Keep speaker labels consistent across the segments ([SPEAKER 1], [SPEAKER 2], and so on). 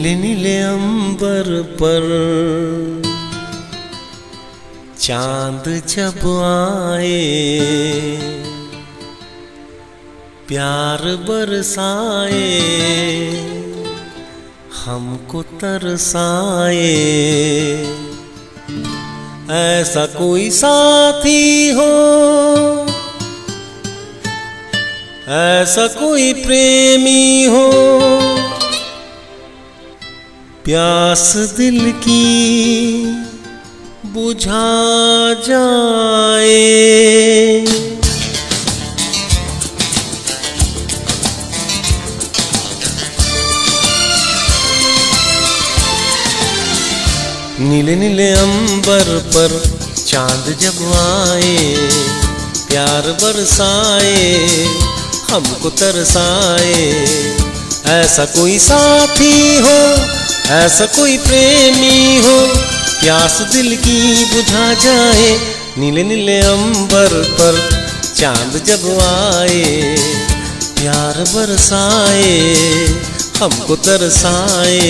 [SPEAKER 1] नीले नीले अंबर पर चांद जब आए, प्यार बरसाए, हमको तरसाए। ऐसा कोई साथी हो, ऐसा कोई प्रेमी हो, प्यास दिल की बुझा जाए। नीले नीले अंबर पर चांद जब आए, प्यार बरसाए, हमको तरसाए। ऐसा कोई साथी हो, ऐसा कोई प्रेमी हो, प्यास दिल की बुझा जाए। नीले नीले अंबर पर चांद जब आए, प्यार बरसाए, हमको तरसाए।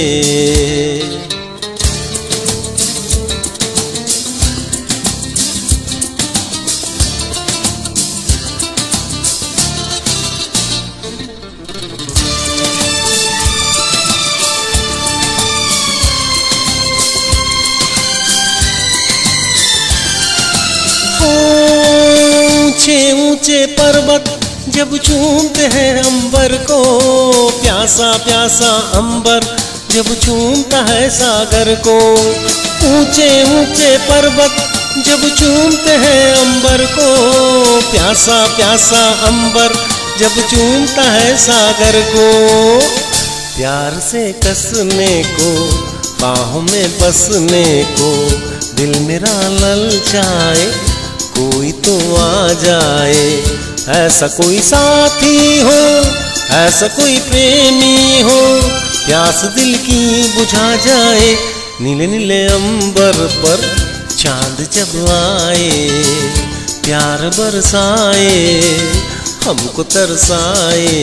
[SPEAKER 1] ऊंचे ऊंचे पर्वत जब चूमते हैं अंबर को, प्यासा प्यासा अंबर जब चूमता है सागर को। ऊंचे ऊंचे पर्वत जब चूमते हैं अंबर को, प्यासा प्यासा अंबर जब चूमता है सागर को। प्यार से कसने को, बाहों में बसने को, दिल मेरा ललचाए, कोई तो आ जाए। ऐसा कोई साथी हो, ऐसा कोई प्रेमी हो, प्यास दिल की बुझा जाए। नीले नीले अंबर पर चांद जब आए, प्यार बरसाए, हमको तरसाए।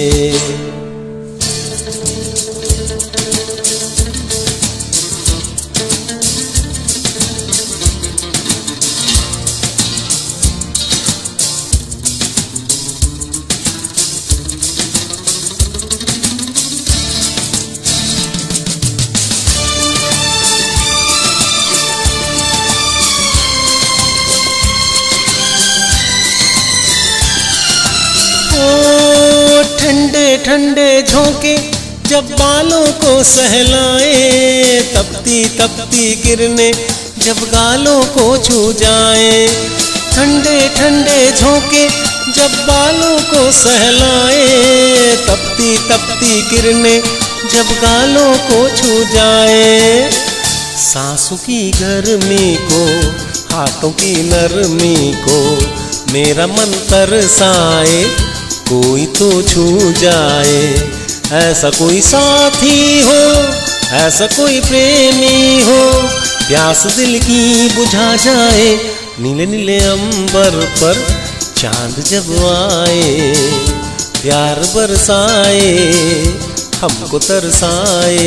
[SPEAKER 1] ठंडे ठंडे झोंके जब बालों को सहलाए, तपती तपती किरणें जब गालों को छू जाए। ठंडे ठंडे झोंके जब बालों को सहलाए, तपती तपती किरणें जब गालों को छू जाए। सांसों की गर्मी को, हाथों की नरमी को, मेरा मन तरसाए, कोई तो छू जाए। ऐसा कोई साथी हो, ऐसा कोई प्रेमी हो, प्यास दिल की बुझा जाए। नीले नीले अंबर पर चांद जब आए, प्यार बरसाए, हमको तरसाए।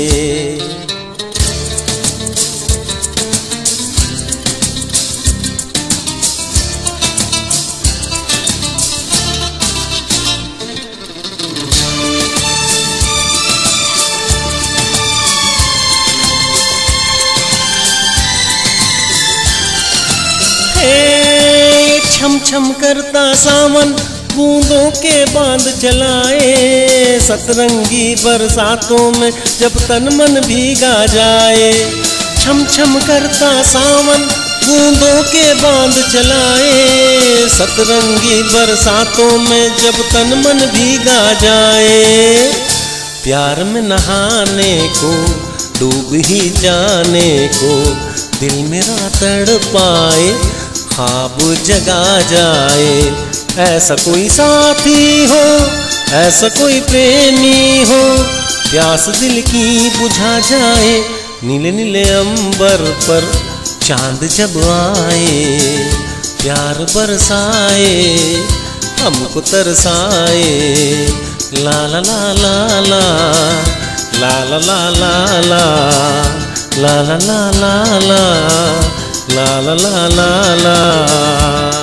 [SPEAKER 1] छम छम करता सावन बूंदों के बांध चलाए, सतरंगी बरसातों में जब तन मन भीगा जाए। छम छम करता सावन बूंदों के बांध चलाए, सतरंगी बरसातों में जब तन मन भीगा जाए। प्यार में नहाने को, डूब ही जाने को, दिल मेरा तड़पाए, ख्वाब जगा जाए। ऐसा कोई साथी हो, ऐसा कोई प्रेमी हो, प्यास दिल की बुझा जाए। नीले नीले अंबर पर चांद जब आए, प्यार बरसाए, हमको तरसाए। ला ला ला ला ला ला ला ला ला ला ला ला ला ला ला ला ला ला ला ला